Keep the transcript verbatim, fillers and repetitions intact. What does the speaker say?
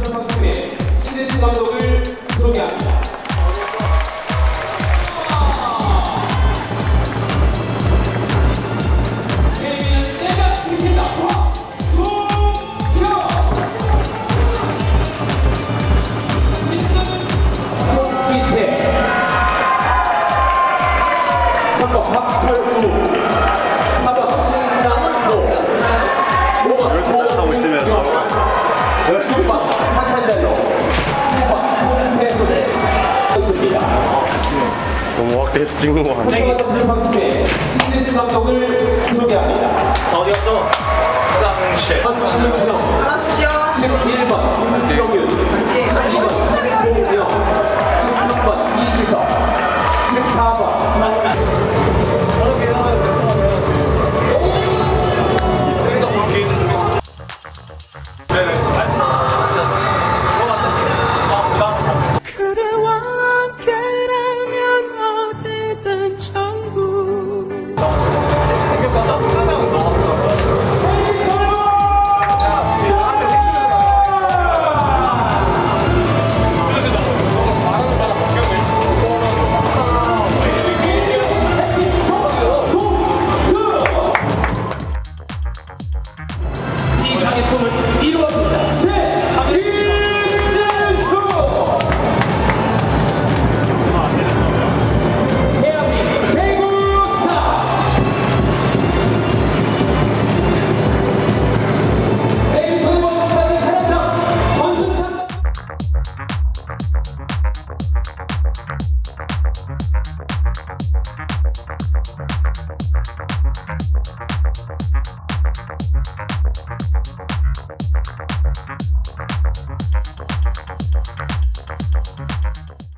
블루팡스팀의 신재신 감독을 소개합니다. 케이비는 내가 지킨다. 황동표. 손기태. 삼 번 박철우. 사 번 신장호. 오 번 하고 있으면 육 번 산탄잘로. 칠 번 손태훈 선수입니다. 너무 확대해서 찍는 거 아니야? 선수가 블루팡스의 신재신 감독을 소개합니다. 어디 갔어? 화장실. 박진형. 알아주십시오. 십일 번 김정윤. 십이 번 홍명. 십삼 번 이지석. 십사 번 정